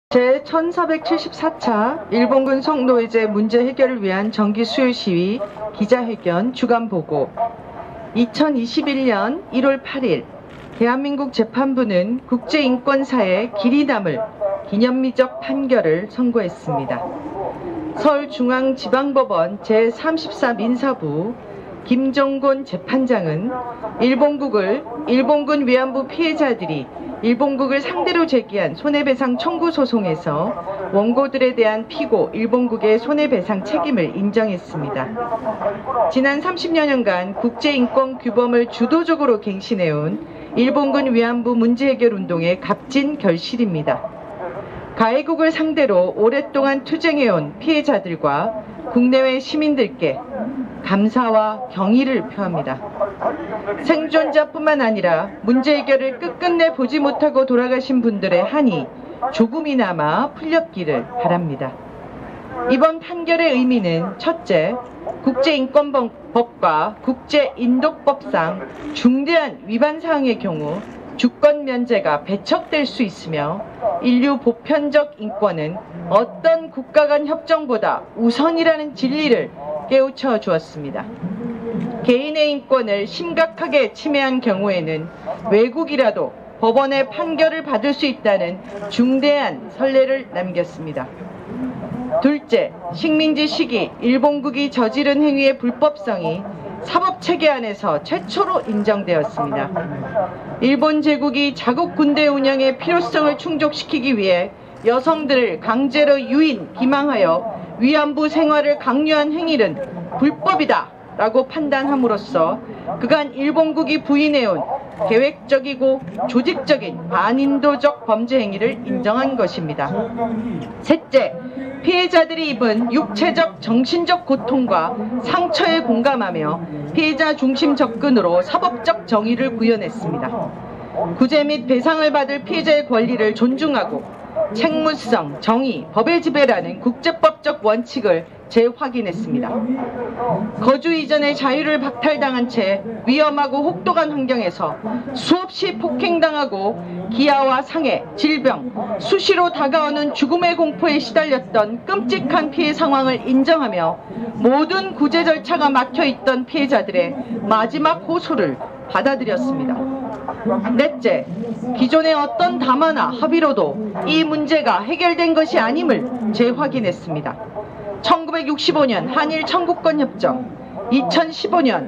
제1474차 일본군 성노예제 문제 해결을 위한 정기 수요 시위 기자회견 주간보고 2021년 1월 8일 대한민국 재판부는 국제인권사에 길이 남을 기념비적 판결을 선고했습니다. 서울중앙지방법원 제34 민사부 김종곤 재판장은 일본군 위안부 피해자들이 일본국을 상대로 제기한 손해배상 청구 소송에서 원고들에 대한 피고 일본국의 손해배상 책임을 인정했습니다. 지난 30여 년간 국제인권 규범을 주도적으로 갱신해온 일본군 위안부 문제 해결 운동의 값진 결실입니다. 가해국을 상대로 오랫동안 투쟁해온 피해자들과 국내외 시민들께 감사와 경의를 표합니다. 생존자뿐만 아니라 문제 해결을 끝끝내 보지 못하고 돌아가신 분들의 한이 조금이나마 풀렸기를 바랍니다. 이번 판결의 의미는 첫째, 국제인권법과 국제인도법상 중대한 위반 사항의 경우 주권 면제가 배척될 수 있으며 인류 보편적 인권은 어떤 국가 간 협정보다 우선이라는 진리를 깨우쳐 주었습니다. 개인의 인권을 심각하게 침해한 경우에는 외국이라도 법원의 판결을 받을 수 있다는 중대한 선례를 남겼습니다. 둘째, 식민지 시기 일본국이 저지른 행위의 불법성이 사법체계 안에서 최초로 인정되었습니다. 일본 제국이 자국 군대 운영의 필요성을 충족시키기 위해 여성들을 강제로 유인, 기망하여 위안부 생활을 강요한 행위는 불법이다 라고 판단함으로써 그간 일본국이 부인해온 계획적이고 조직적인 반인도적 범죄 행위를 인정한 것입니다. 셋째, 피해자들이 입은 육체적, 정신적 고통과 상처에 공감하며 피해자 중심 접근으로 사법적 정의를 구현했습니다. 구제 및 배상을 받을 피해자의 권리를 존중하고 책무성, 정의, 법의 지배라는 국제법적 원칙을 재확인했습니다. 거주 이전의 자유를 박탈당한 채 위험하고 혹독한 환경에서 수없이 폭행당하고 기아와 상해, 질병, 수시로 다가오는 죽음의 공포에 시달렸던 끔찍한 피해 상황을 인정하며 모든 구제 절차가 막혀있던 피해자들의 마지막 호소를 받아들였습니다. 넷째, 기존의 어떤 담화나 합의로도 이 문제가 해결된 것이 아님을 재확인했습니다. 1965년 한일 청구권협정, 2015년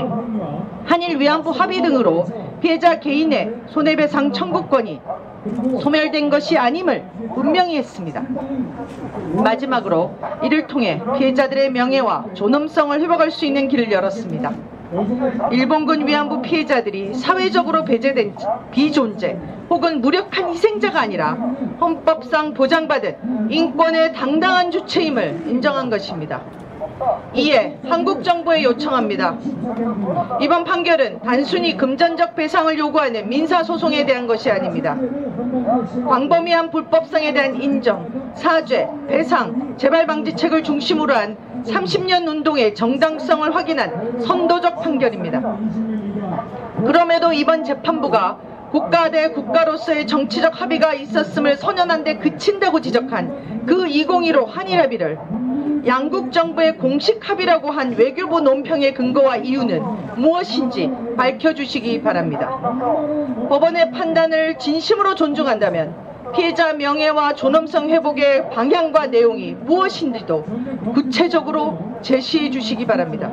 한일 위안부 합의 등으로 피해자 개인의 손해배상 청구권이 소멸된 것이 아님을 분명히 했습니다. 마지막으로 이를 통해 피해자들의 명예와 존엄성을 회복할 수 있는 길을 열었습니다. 일본군 위안부 피해자들이 사회적으로 배제된 비존재 혹은 무력한 희생자가 아니라 헌법상 보장받은 인권의 당당한 주체임을 인정한 것입니다. 이에 한국 정부에 요청합니다. 이번 판결은 단순히 금전적 배상을 요구하는 민사소송에 대한 것이 아닙니다. 광범위한 불법성에 대한 인정, 사죄, 배상, 재발방지책을 중심으로 한 30년 운동의 정당성을 확인한 선도적 판결입니다. 그럼에도 이번 재판부가 국가 대 국가로서의 정치적 합의가 있었음을 선언한 데 그친다고 지적한 그 2015 한일 합의를 양국 정부의 공식 합의라고 한 외교부 논평의 근거와 이유는 무엇인지 밝혀주시기 바랍니다. 법원의 판단을 진심으로 존중한다면 피해자 명예와 존엄성 회복의 방향과 내용이 무엇인지도 구체적으로 제시해 주시기 바랍니다.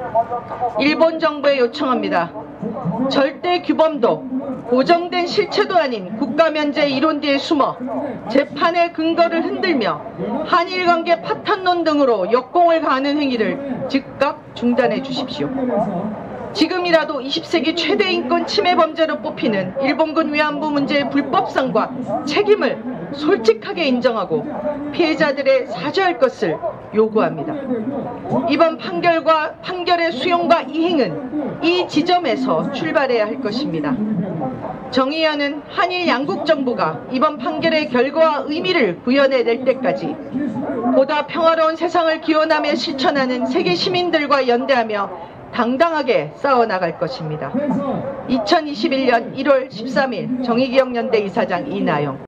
일본 정부에 요청합니다. 절대 규범도 고정된 실체도 아닌 국가면제 이론 뒤에 숨어 재판의 근거를 흔들며 한일관계 파탄론 등으로 역공을 가하는 행위를 즉각 중단해 주십시오. 지금이라도 20세기 최대 인권 침해 범죄로 뽑히는 일본군 위안부 문제의 불법성과 책임을 솔직하게 인정하고 피해자들의 사죄할 것을 요구합니다. 이번 판결의 수용과 이행은 이 지점에서 출발해야 할 것입니다. 정의하는 한일 양국 정부가 이번 판결의 결과와 의미를 구현해낼 때까지 보다 평화로운 세상을 기원하며 실천하는 세계 시민들과 연대하며 당당하게 싸워나갈 것입니다. 2021년 1월 13일 정의기억연대 이사장 이나영.